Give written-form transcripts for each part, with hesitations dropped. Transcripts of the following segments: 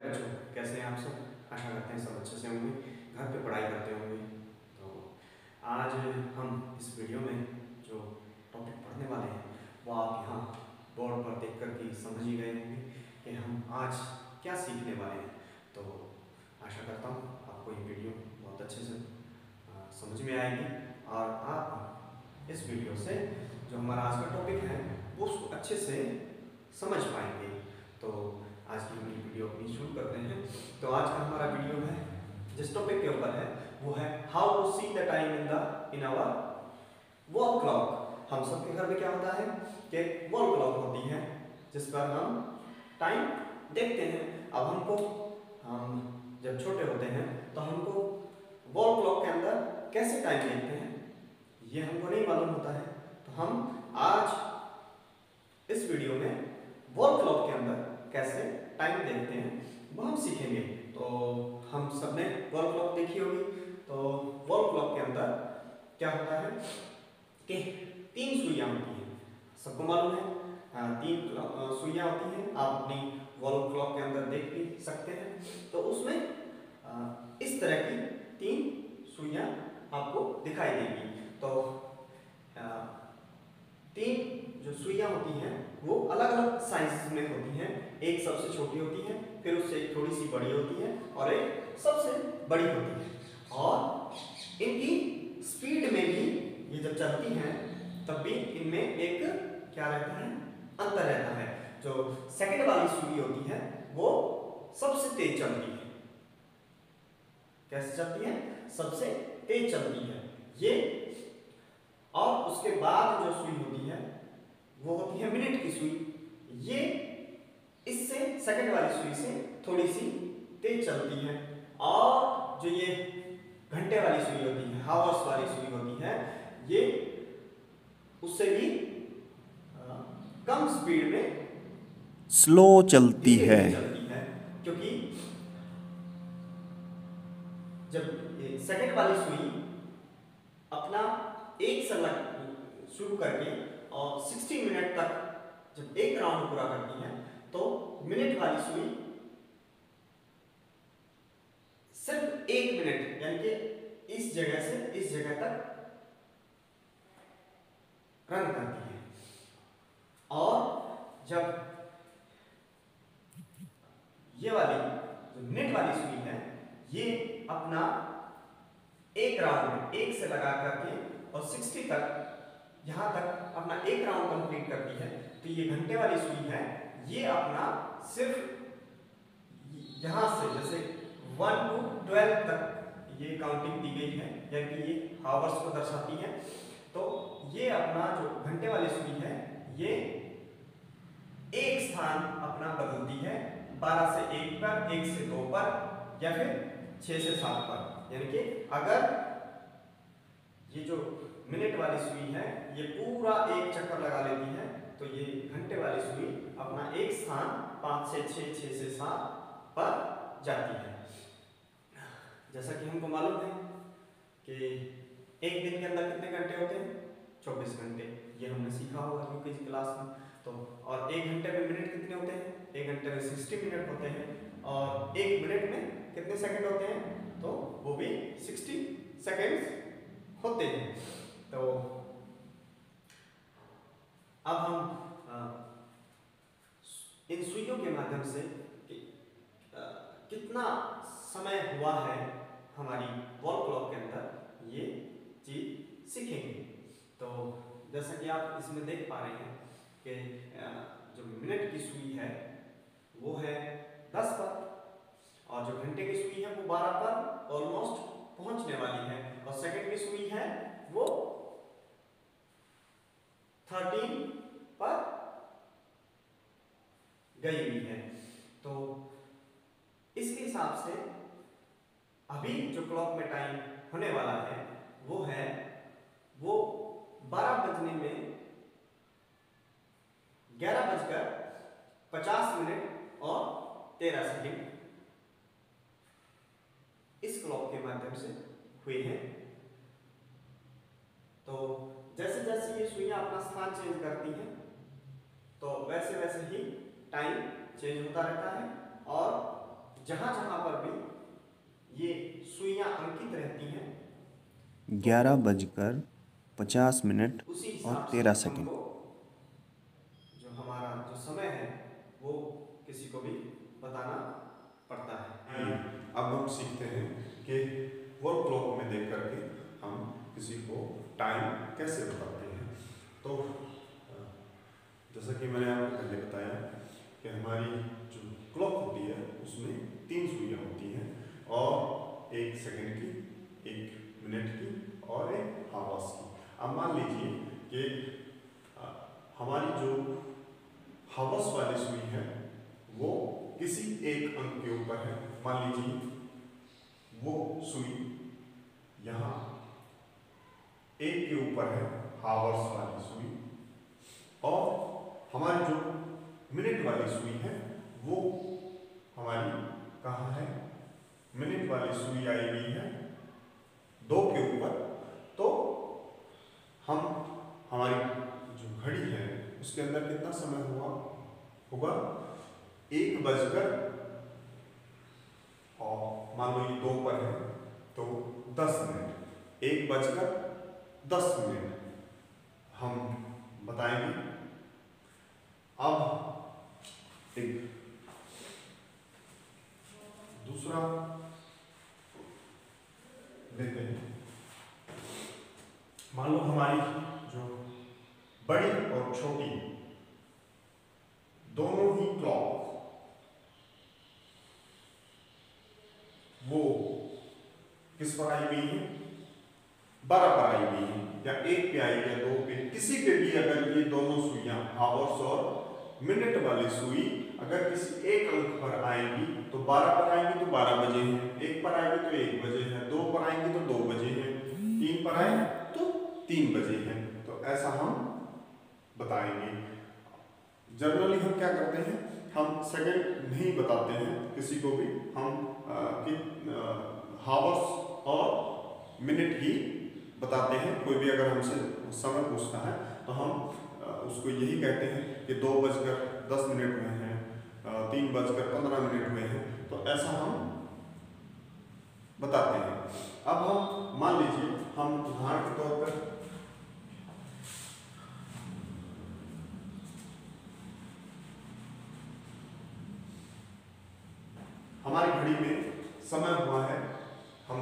बच्चों, कैसे हैं आप सब? आशा करते हैं सब अच्छे से होंगे, घर पे पढ़ाई करते होंगे। तो आज हम इस वीडियो में जो टॉपिक पढ़ने वाले हैं वो आप यहाँ बोर्ड पर देख कर के समझ ही गए होंगे कि हम आज क्या सीखने वाले हैं। तो आशा करता हूँ आपको ये वीडियो बहुत अच्छे से समझ में आएगी और आप इस वीडियो से जो हमारा आज का टॉपिक है वो उसको अच्छे से समझ पाएंगे। तो आज की हम वीडियो अपनी शुरू करते हैं। तो आज का हमारा वीडियो है जिस टॉपिक के ऊपर है वो है how to see the time in our wall clock. हम सबके घर में क्या होता है कि वॉल क्लॉक होती है जिस पर हम टाइम देखते हैं। अब हम जब छोटे होते हैं तो हमको वॉल क्लॉक के अंदर कैसे टाइम देखते हैं ये हमको नहीं मालूम होता है। तो हम आज इस वीडियो में वॉल क्लॉक के अंदर कैसे टाइम देखते हैं वो हम सीखेंगे। तो हम सब ने वॉल क्लॉक देखी होगी। तो वॉल क्लॉक के अंदर क्या होता है कि 3 सुइयां होती हैं, सबको मालूम है। 3 सुइयां होती हैं, आप अपनी वॉल क्लॉक के अंदर देख भी सकते हैं। तो उसमें इस तरह की 3 सुइयां आपको दिखाई देंगी। तो 3 जो सुइयां होती हैं वो अलग अलग साइज में होती हैं। एक सबसे छोटी होती है, फिर उससे एक थोड़ी सी बड़ी होती है और एक सबसे बड़ी होती है। और इनकी स्पीड में भी ये जब चलती हैं तब भी इनमें एक क्या रहता है, अंतर रहता है। जो सेकंड वाली सुई होती है वो सबसे तेज चलती है। कैसे चलती है? सबसे तेज चलती है ये। और उसके बाद जो सुई होती है वो होती है मिनट की सुई। ये इससे सेकंड वाली सुई से थोड़ी सी तेज चलती है। और जो ये घंटे वाली सुई होती है, हावर्स वाली सुई होती है, ये उससे भी कम स्पीड में स्लो चलती है। चलती है। क्योंकि जब सेकंड वाली सुई अपना एक से शुरू करके और 60 मिनट तक जब एक राउंड पूरा करती है तो मिनट वाली सुई सिर्फ 1 मिनट यानी कि इस जगह से इस जगह तक रन करती है। और जब ये वाली जो मिनट वाली सुई है ये अपना एक राउंड एक से लगा करके और 60 तक यहां तक अपना एक राउंड कंप्लीट करती है। तो ये घंटे वाली सुई है, ये अपना सिर्फ यहां से जैसे 1 to 12 तक ये काउंटिंग दी गई है, यानी कि ये हावर्स को दर्शाती है। तो ये अपना जो घंटे वाली सुई है ये एक स्थान अपना बदलती है, 12 से 1 पर, 1 से 2 पर या फिर 6 से 7 पर। यानी कि अगर ये जो मिनट वाली सुई है ये पूरा एक चक्कर लगा लेती है तो ये घंटे वाली सुई अपना एक स्थान 5 से 6, 6 से 7 पर जाती है। जैसा कि हमको मालूम है कि एक दिन के अंदर कितने घंटे होते हैं? 24 घंटे। ये हमने सीखा होगा यूकेजी क्लास में। तो और 1 घंटे में मिनट कितने होते हैं? 1 घंटे में 60 मिनट होते हैं। और 1 मिनट में कितने सेकंड होते हैं? तो वो भी 60 सेकंड्स होते हैं। तो अब हम इन सुइयों के माध्यम से कितना समय हुआ है हमारी वॉल क्लॉक के अंदर ये चीज सीखेंगे। तो जैसा कि आप इसमें देख पा रहे हैं कि जो मिनट की सुई है वो है 10 पर और जो घंटे की सुई है वो 12 पर ऑलमोस्ट पहुंचने वाली है। और सेकंड की सुई है वो 13 पर गई हुई है। तो इसके हिसाब से अभी जो क्लॉक में टाइम होने वाला है वो 12 बजने में 11:50 और 13 सेकंड इस क्लॉक के माध्यम से हुए हैं। तो जैसे जैसे ये सुइयां अपना स्थान चेंज करती हैं तो वैसे वैसे ही टाइम चेंज होता रहता है। और जहां जहां पर भी ये सुइयां अंकित रहती हैं 11:50 उसी और हिसाब से 13 सेकंड। हमको जो हमारा जो समय है वो किसी को भी बताना पड़ता है। अब हम सीखते हैं कि वॉल क्लॉक में देख करके हम किसी को टाइम कैसे बताते हैं। तो जैसा कि मैंने आपको पहले बताया कि हमारी जो क्लॉक होती है उसमें 3 सुइयां होती हैं और 1 सेकंड की, 1 मिनट की और 1 आवर्स की। अब मान लीजिए कि हमारी जो हावर्स वाली सुई है वो किसी एक अंक के ऊपर है। मान लीजिए वो सुई यहाँ 1 के ऊपर है, हावर्स वाली सुई, और हमारी जो मिनट वाली सुई है वो हमारी कहाँ है, मिनट वाली सुई आई हुई है 2 के ऊपर। तो हम हमारी जो घड़ी है उसके अंदर कितना समय होगा 1 बजकर, और मान लो ये 2 पर है तो 10 मिनट, 1:10 हम बताएंगे। अब एक दूसरा लेते हैं। मान लो हमारी जो बड़ी और छोटी दोनों ही क्लॉक वो किस पर आई हुई है, 12 पर आई हुई है, या 1 पे आई है, 2 पे, किसी पे भी अगर ये दोनों सुइयां हावर्स और मिनट वाली सुई अगर किसी एक अंक पर आएंगी तो 12 पर आएंगी तो 12 बजे हैं, 1 पर आएंगी तो 1 बजे है, 2 पर आएंगी तो 2 बजे हैं, 3 पर आए तो 3 बजे हैं। तो ऐसा हम बताएंगे। जनरली हम क्या करते हैं, हम सेकंड नहीं बताते हैं किसी को भी, हम हावर्स और मिनट ही बताते हैं। कोई भी अगर हमसे समय पूछता है तो हम उसको यही कहते हैं कि 2:10 हुए हैं, 3:15 हुए हैं, तो ऐसा हम बताते हैं। अब हम मान लीजिए हम उदाहरण के तौर पर हमारी घड़ी में समय हुआ है, हम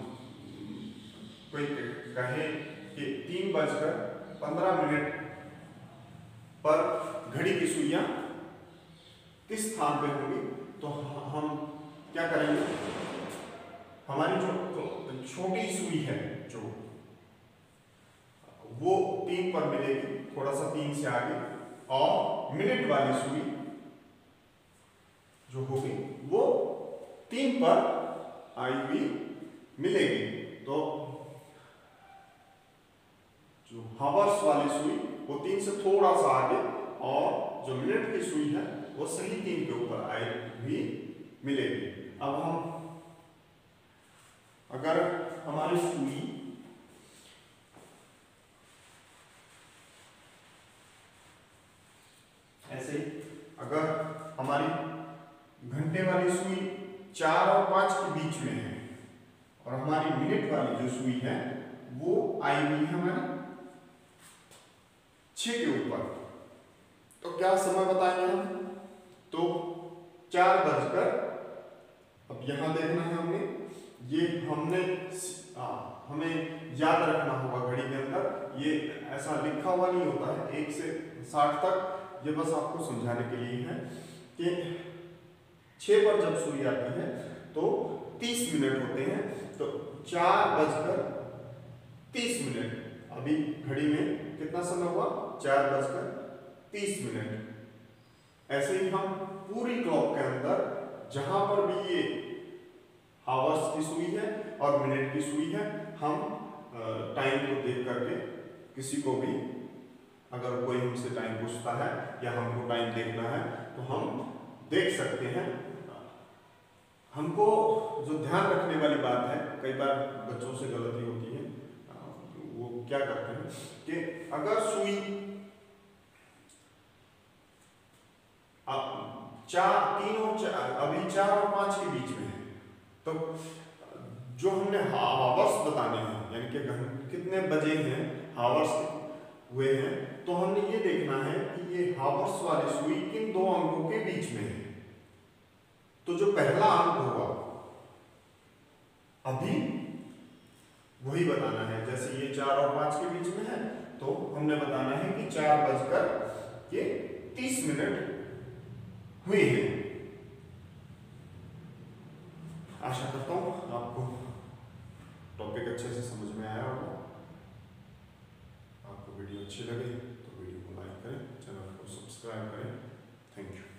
कोई कहें कि 3:15 पर घड़ी की सुइयां किस स्थान पे होंगी, तो हम क्या करेंगे, हमारी जो छोटी सुई है जो वो 3 पर मिलेगी, थोड़ा सा 3 से आगे, और मिनट वाली सुई जो होगी वो 3 पर आई हुई मिलेगी। तो जो हावर्स वाली सुई वो 3 से थोड़ा सा आगे, और जो मिनट की सुई है वो सही 3 के ऊपर आई हुई मिलेगी। अब हम अगर हमारी सुई ऐसे, अगर हमारी घंटे वाली सुई 4 और 5 के बीच में है और हमारी मिनट वाली जो सुई है वो आई हुई है हमारी 6 के ऊपर, तो क्या समय बताएंगे हम, तो 4:00, अब यहां देखना है हमने, ये हमें याद रखना होगा घड़ी के अंदर, ये ऐसा लिखा हुआ नहीं होता है 1 से 60 तक, ये बस आपको समझाने के लिए है कि 6 पर जब सुई आती है तो 30 मिनट होते हैं, तो 4:30। अभी घड़ी में कितना समय हुआ, 4:30। ऐसे ही हम पूरी क्लॉक के अंदर जहां पर भी ये हावर्स की सुई है और मिनट की सुई है, हम टाइम को देख करके किसी को भी, अगर कोई हमसे टाइम पूछता है या हमको टाइम देखना है तो हम देख सकते हैं। हमको जो ध्यान रखने वाली बात है, कई बार बच्चों से गलती होती है, वो क्या करते हैं कि अगर सुई 3 और 4, अभी 4 और 5 के बीच में है। तो जो हमने हावर्स बताने हैं, यानी कि कितने बजे हैं, हावर्स हुए हैं, तो हमने ये देखना है कि ये हावर्स वाली सुई किन दो अंकों के बीच में है। तो जो पहला अंक होगा अभी वही बताना है। जैसे ये 4 और 5 के बीच में है, तो हमने बताना है कि 4:30 हुए हैं। आशा करता हूं आपको टॉपिक अच्छे से समझ में आया होगा। आपको वीडियो अच्छी लगे तो वीडियो को लाइक करें, चैनल को सब्सक्राइब करें। Thank you.